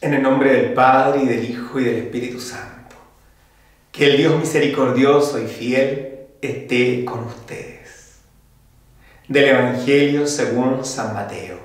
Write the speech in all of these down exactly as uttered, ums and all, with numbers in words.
En el nombre del Padre, y del Hijo, y del Espíritu Santo. Que el Dios misericordioso y fiel esté con ustedes. Del Evangelio según San Mateo.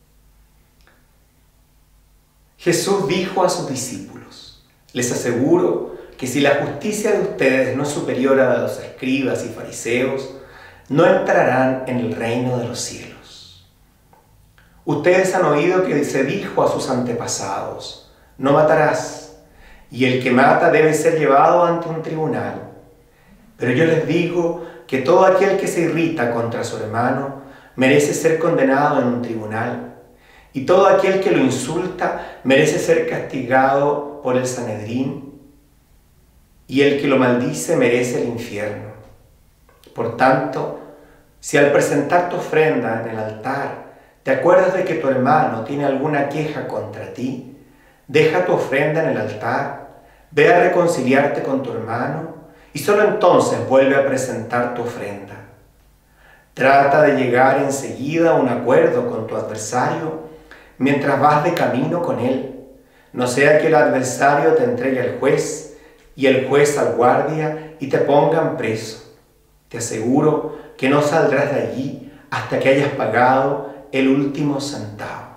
Jesús dijo a sus discípulos: les aseguro que si la justicia de ustedes no es superior a la de los escribas y fariseos, no entrarán en el reino de los cielos. Ustedes han oído que se dijo a sus antepasados: no matarás, y el que mata debe ser llevado ante un tribunal. Pero yo les digo que todo aquel que se irrita contra su hermano merece ser condenado en un tribunal, y todo aquel que lo insulta merece ser castigado por el Sanedrín, y el que lo maldice merece el infierno. Por tanto, si al presentar tu ofrenda en el altar te acuerdas de que tu hermano tiene alguna queja contra ti, deja tu ofrenda en el altar, ve a reconciliarte con tu hermano y solo entonces vuelve a presentar tu ofrenda. Trata de llegar enseguida a un acuerdo con tu adversario mientras vas de camino con él, no sea que el adversario te entregue al juez y el juez al guardia y te pongan preso. Te aseguro que no saldrás de allí hasta que hayas pagado el último centavo.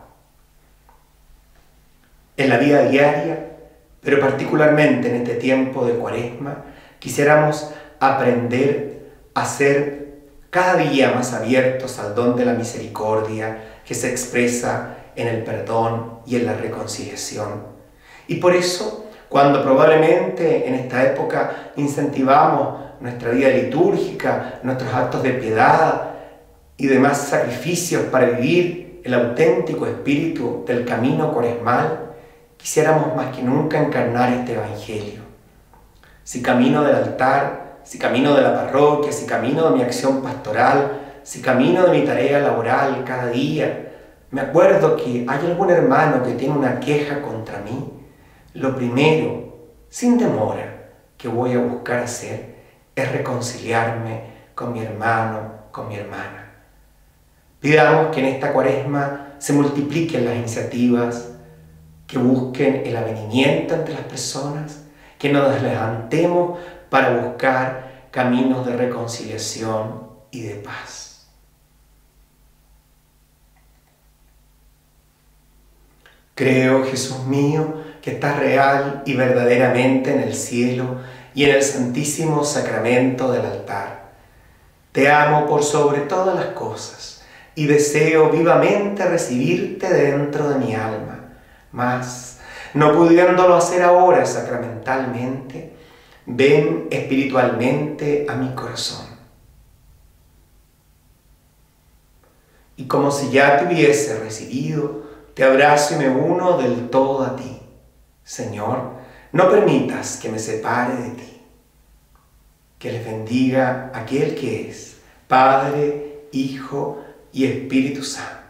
En la vida diaria, pero particularmente en este tiempo de Cuaresma, quisiéramos aprender a ser cada día más abiertos al don de la misericordia que se expresa en el perdón y en la reconciliación. Y por eso, cuando probablemente en esta época incentivamos nuestra vida litúrgica, nuestros actos de piedad y demás sacrificios para vivir el auténtico espíritu del camino cuaresmal, quisiéramos más que nunca encarnar este Evangelio. Si camino del altar, si camino de la parroquia, si camino de mi acción pastoral, si camino de mi tarea laboral cada día, me acuerdo que hay algún hermano que tiene una queja contra mí, lo primero, sin demora, que voy a buscar hacer es reconciliarme con mi hermano, con mi hermana. Pidamos que en esta Cuaresma se multipliquen las iniciativas que busquen el avenimiento entre las personas, que nos levantemos para buscar caminos de reconciliación y de paz. Creo, Jesús mío, que estás real y verdaderamente en el cielo y en el santísimo sacramento del altar. Te amo por sobre todas las cosas y deseo vivamente recibirte dentro de mi alma. Mas, no pudiéndolo hacer ahora sacramentalmente, ven espiritualmente a mi corazón. Y como si ya te hubiese recibido, te abrazo y me uno del todo a ti. Señor, no permitas que me separe de ti. Que les bendiga aquel que es Padre, Hijo y Espíritu Santo.